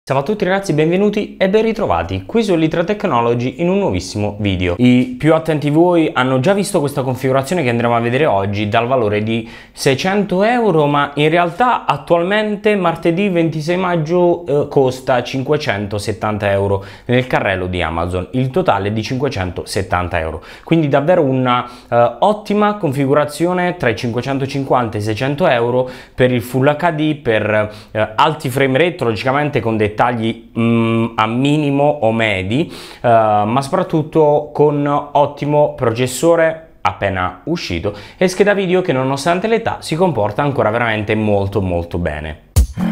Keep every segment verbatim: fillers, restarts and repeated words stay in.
Ciao a tutti ragazzi, benvenuti e ben ritrovati qui su Elytra Technology in un nuovissimo video. I più attenti di voi hanno già visto questa configurazione che andremo a vedere oggi dal valore di seicento euro, ma in realtà attualmente martedì ventisei maggio eh, costa cinquecentosettanta euro nel carrello di Amazon, il totale è di cinquecentosettanta euro. Quindi davvero una eh, ottima configurazione tra i cinquecentocinquanta e i seicento euro per il Full H D, per eh, alti frame rate, logicamente con dei tagli mm, a minimo o medi, uh, ma soprattutto con ottimo processore appena uscito e scheda video che nonostante l'età si comporta ancora veramente molto molto bene.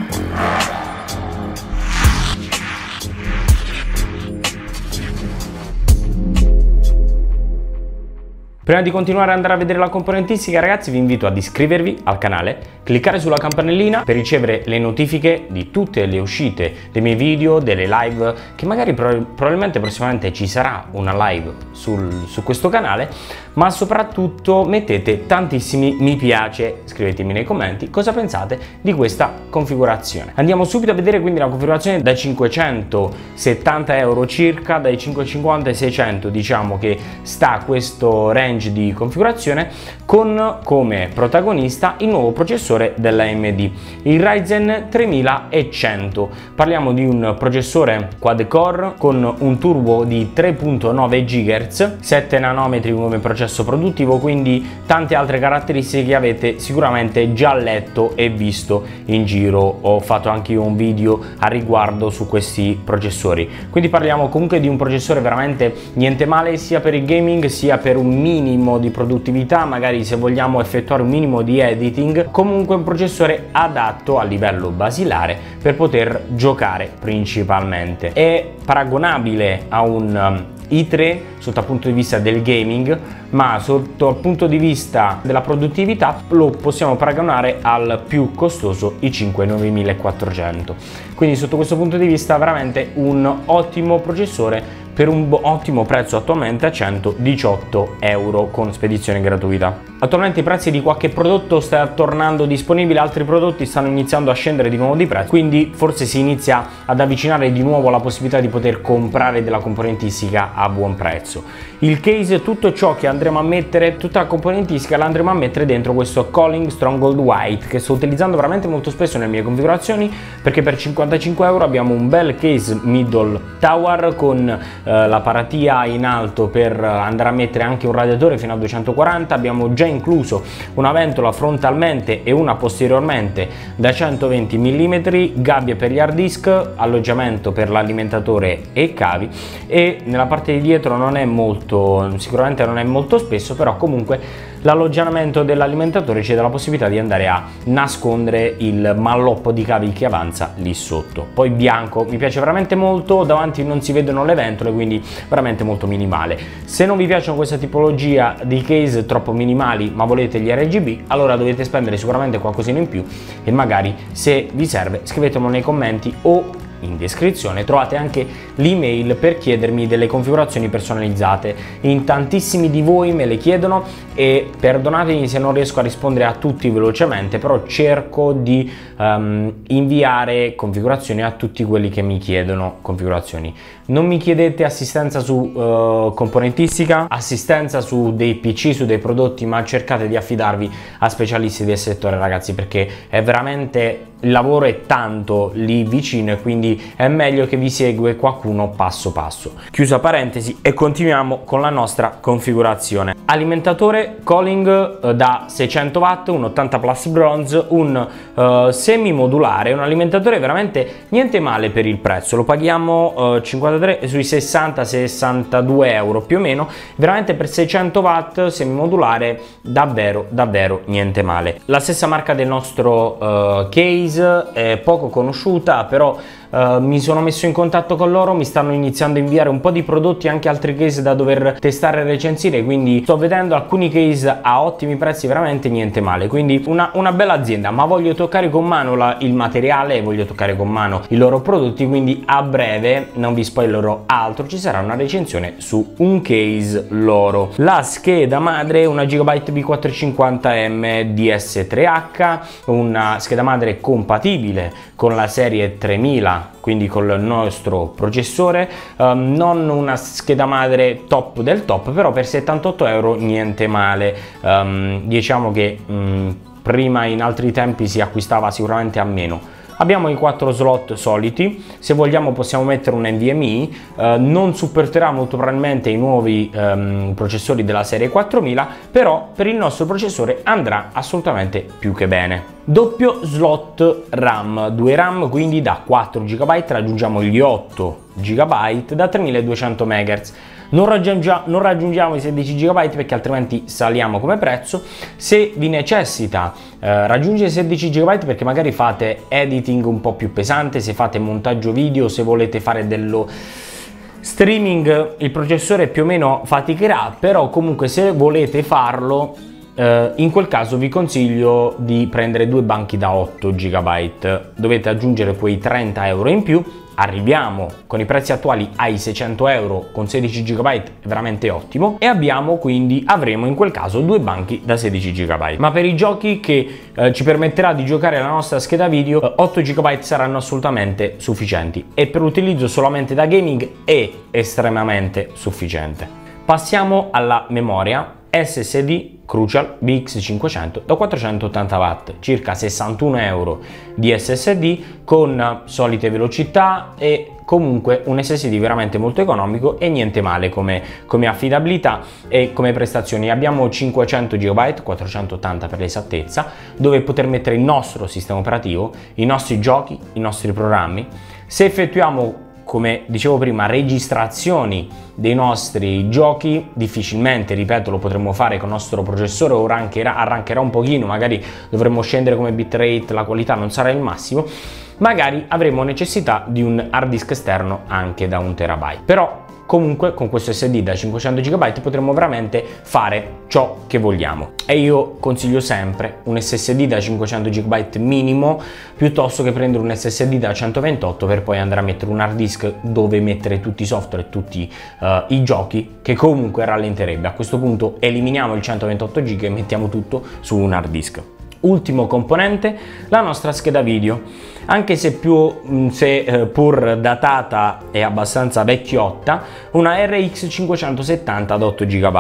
Prima di continuare ad andare a vedere la componentistica ragazzi, vi invito ad iscrivervi al canale, cliccare sulla campanellina per ricevere le notifiche di tutte le uscite dei miei video, delle live, che magari pro probabilmente prossimamente ci sarà una live sul, su questo canale, ma soprattutto mettete tantissimi mi piace, scrivetemi nei commenti cosa pensate di questa configurazione. Andiamo subito a vedere quindi la configurazione dai cinquecentosettanta euro circa, dai cinquecentocinquanta ai seicento diciamo che sta questo range di configurazione, con come protagonista il nuovo processore dell'A M D, il Ryzen tremilacento. Parliamo di un processore quad core con un turbo di tre virgola nove gigahertz, sette nanometri come processo produttivo, quindi tante altre caratteristiche che avete sicuramente già letto e visto in giro. Ho fatto anche io un video a riguardo su questi processori, quindi parliamo comunque di un processore veramente niente male sia per il gaming sia per un minimo di produttività, magari se vogliamo effettuare un minimo di editing. Comunque un processore adatto a livello basilare per poter giocare principalmente. È paragonabile a un i tre sotto il punto di vista del gaming, ma sotto il punto di vista della produttività lo possiamo paragonare al più costoso i cinque novemilaquattrocento. Quindi sotto questo punto di vista veramente un ottimo processore per un ottimo prezzo, attualmente a centodiciotto euro con spedizione gratuita. Attualmente i prezzi di qualche prodotto sta tornando disponibile, altri prodotti stanno iniziando a scendere di nuovo di prezzo, quindi forse si inizia ad avvicinare di nuovo la possibilità di poter comprare della componentistica a buon prezzo. Il case, tutto ciò che andremo a mettere, tutta la componentistica la andremo a mettere dentro questo Colling Stronghold White che sto utilizzando veramente molto spesso nelle mie configurazioni, perché per cinquantacinque euro abbiamo un bel case middle tower con eh, la paratia in alto per andare a mettere anche un radiatore fino a duecentoquaranta. Abbiamo già incluso una ventola frontalmente e una posteriormente da centoventi millimetri, gabbie per gli hard disk, alloggiamento per l'alimentatore e cavi, e nella parte di dietro non è molto, sicuramente non è molto spesso, però comunque l'alloggiamento dell'alimentatore ci dà la possibilità di andare a nascondere il malloppo di cavi che avanza lì sotto. Poi bianco, mi piace veramente molto, davanti non si vedono le ventole, quindi veramente molto minimale. Se non vi piacciono questa tipologia di case troppo minimali ma volete gli R G B, allora dovete spendere sicuramente qualcosina in più, e magari se vi serve scrivetemelo nei commenti o in descrizione trovate anche l'email per chiedermi delle configurazioni personalizzate. In tantissimi di voi me le chiedono e perdonatemi se non riesco a rispondere a tutti velocemente, però cerco di um, inviare configurazioni a tutti quelli che mi chiedono configurazioni. Non mi chiedete assistenza su uh, componentistica, assistenza su dei P C, su dei prodotti, ma cercate di affidarvi a specialisti del settore ragazzi, perché è veramente, il lavoro è tanto lì vicino e quindi è meglio che vi segue qualcuno passo passo. Chiusa parentesi e continuiamo con la nostra configurazione. Alimentatore Colling eh, da seicento watt, un ottanta plus bronze, un eh, semi modulare, un alimentatore veramente niente male per il prezzo. Lo paghiamo eh, cinquantatré sui sessanta sessantadue euro più o meno, veramente per seicento watt semi modulare davvero davvero niente male. La stessa marca del nostro eh, case, è poco conosciuta, però Uh, mi sono messo in contatto con loro, mi stanno iniziando a inviare un po' di prodotti, anche altri case da dover testare e recensire, quindi sto vedendo alcuni case a ottimi prezzi, veramente niente male. Quindi una, una bella azienda, ma voglio toccare con mano la, il materiale, voglio toccare con mano i loro prodotti, quindi a breve, non vi spoilerò altro, ci sarà una recensione su un case loro. La scheda madre, una Gigabyte B quattrocentocinquanta M D S tre H, una scheda madre compatibile con la serie tremila qualità, quindi col nostro processore, um, non una scheda madre top del top, però per settantotto euro niente male. Um, diciamo che um, prima in altri tempi si acquistava sicuramente a meno. Abbiamo i quattro slot soliti, se vogliamo possiamo mettere un N V M i, eh, non supporterà molto probabilmente i nuovi ehm, processori della serie quattromila, però per il nostro processore andrà assolutamente più che bene. Doppio slot RAM, due RAM, quindi da quattro giga raggiungiamo gli otto giga da tremiladuecento megahertz. Non raggiungiamo, non raggiungiamo i sedici giga perché altrimenti saliamo come prezzo. Se vi necessita eh, raggiungere sedici giga perché magari fate editing un po' più pesante, se fate montaggio video, se volete fare dello streaming, il processore più o meno faticherà, però comunque se volete farlo, eh, in quel caso vi consiglio di prendere due banchi da otto giga. Dovete aggiungere quei trenta euro in più. Arriviamo con i prezzi attuali ai seicento euro con sedici giga, è veramente ottimo, e abbiamo quindi avremo in quel caso due banchi da sedici giga. Ma per i giochi che eh, ci permetterà di giocare la nostra scheda video, eh, otto giga saranno assolutamente sufficienti, e per l'utilizzo solamente da gaming è estremamente sufficiente. Passiamo alla memoria S S D Crucial B X cinquecento da quattrocentottanta watt, circa sessantuno euro di S S D con solite velocità e comunque un S S D veramente molto economico e niente male come, come affidabilità e come prestazioni. Abbiamo cinquecento giga, quattrocentottanta per l'esattezza, dove poter mettere il nostro sistema operativo, i nostri giochi, i nostri programmi. Se effettuiamo, come dicevo prima, registrazioni dei nostri giochi, difficilmente, ripeto, lo potremmo fare con il nostro processore, o arrancherà, arrancherà un pochino, magari dovremmo scendere come bitrate, la qualità non sarà il massimo, magari avremo necessità di un hard disk esterno anche da un terabyte. Però comunque con questo S S D da cinquecento giga potremo veramente fare ciò che vogliamo, e io consiglio sempre un S S D da cinquecento giga minimo piuttosto che prendere un S S D da centoventotto per poi andare a mettere un hard disk dove mettere tutti i software e tutti uh, i giochi, che comunque rallenterebbe. A questo punto eliminiamo il centoventotto giga e mettiamo tutto su un hard disk. Ultimo componente, la nostra scheda video, anche se più se eh, pur datata e abbastanza vecchiotta, una R X cinquecentosettanta da otto giga.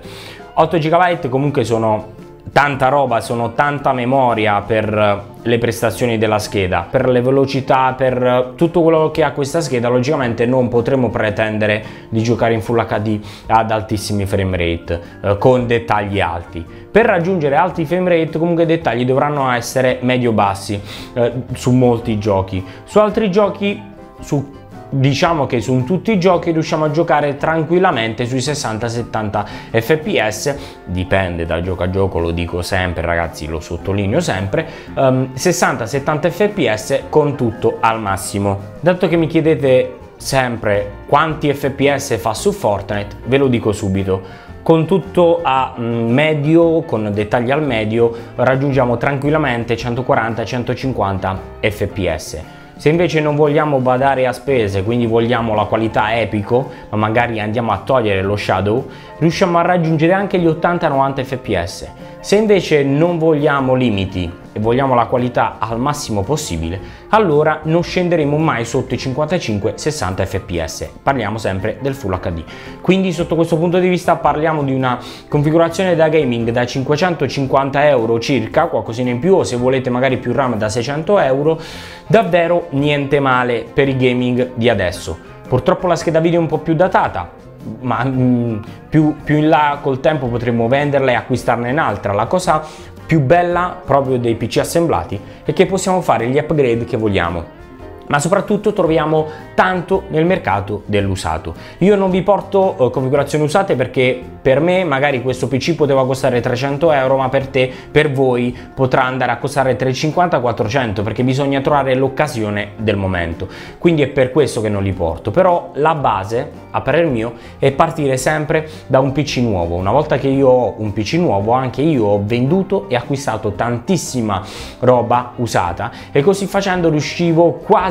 otto giga comunque sono tanta roba, sono tanta memoria per le prestazioni della scheda, per le velocità, per tutto quello che ha questa scheda. Logicamente non potremo pretendere di giocare in Full H D ad altissimi frame rate eh, con dettagli alti. Per raggiungere alti frame rate comunque i dettagli dovranno essere medio bassi eh, su molti giochi. Su altri giochi, su diciamo che su tutti i giochi riusciamo a giocare tranquillamente sui sessanta settanta F P S, dipende da gioco a gioco, lo dico sempre ragazzi, lo sottolineo sempre, um, sessanta settanta F P S con tutto al massimo. Dato che mi chiedete sempre quanti F P S fa su Fortnite, ve lo dico subito: con tutto a medio, con dettagli al medio, raggiungiamo tranquillamente centoquaranta centocinquanta F P S. Se invece non vogliamo badare a spese, quindi vogliamo la qualità epico, ma magari andiamo a togliere lo shadow, riusciamo a raggiungere anche gli ottanta novanta F P S. Se invece non vogliamo limiti e vogliamo la qualità al massimo possibile, allora non scenderemo mai sotto i cinquantacinque sessanta F P S. Parliamo sempre del Full H D. Quindi sotto questo punto di vista parliamo di una configurazione da gaming da cinquecentocinquanta euro circa, qualcosina in più, o se volete magari più RAM da seicento euro, davvero niente male per i gaming di adesso. Purtroppo la scheda video è un po' più datata, ma mh, più, più in là col tempo potremo venderla e acquistarne un'altra. La cosa più bella proprio dei P C assemblati è che possiamo fare gli upgrade che vogliamo, ma soprattutto troviamo tanto nel mercato dell'usato. Io non vi porto eh, configurazioni usate perché per me magari questo P C poteva costare trecento euro, ma per te, per voi potrà andare a costare trecentocinquanta quattrocento, perché bisogna trovare l'occasione del momento. Quindi è per questo che non li porto. Però la base, a parer mio, è partire sempre da un P C nuovo. Una volta che io ho un P C nuovo, anche io ho venduto e acquistato tantissima roba usata, e così facendo riuscivo quasi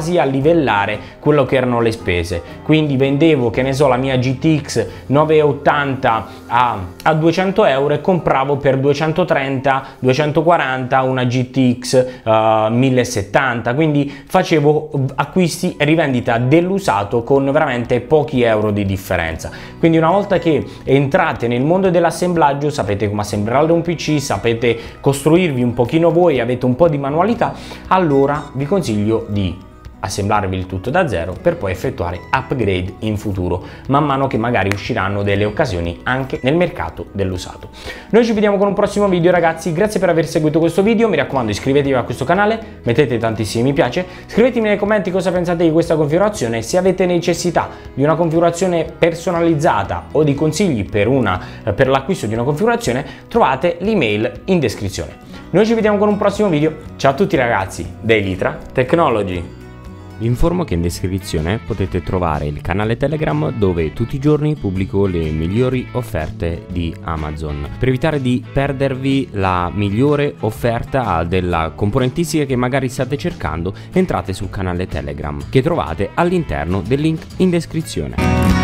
quasi a livellare quello che erano le spese. Quindi vendevo, che ne so, la mia G T X novecentottanta a, a duecento euro e compravo per duecentotrenta duecentoquaranta una G T X uh, mille settanta, quindi facevo acquisti e rivendita dell'usato con veramente pochi euro di differenza. Quindi una volta che entrate nel mondo dell'assemblaggio, sapete come assemblare un P C, sapete costruirvi un pochino voi, avete un po' di manualità, allora vi consiglio di assemblarvi il tutto da zero per poi effettuare upgrade in futuro, man mano che magari usciranno delle occasioni anche nel mercato dell'usato. Noi ci vediamo con un prossimo video ragazzi, grazie per aver seguito questo video, mi raccomando iscrivetevi a questo canale, mettete tantissimi mi piace, scrivetemi nei commenti cosa pensate di questa configurazione, se avete necessità di una configurazione personalizzata o di consigli per, una, per l'acquisto di una configurazione, trovate l'email in descrizione. Noi ci vediamo con un prossimo video, ciao a tutti ragazzi, da Elytra Technology. Vi informo che in descrizione potete trovare il canale Telegram dove tutti i giorni pubblico le migliori offerte di Amazon. Per evitare di perdervi la migliore offerta della componentistica che magari state cercando, entrate sul canale Telegram che trovate all'interno del link in descrizione.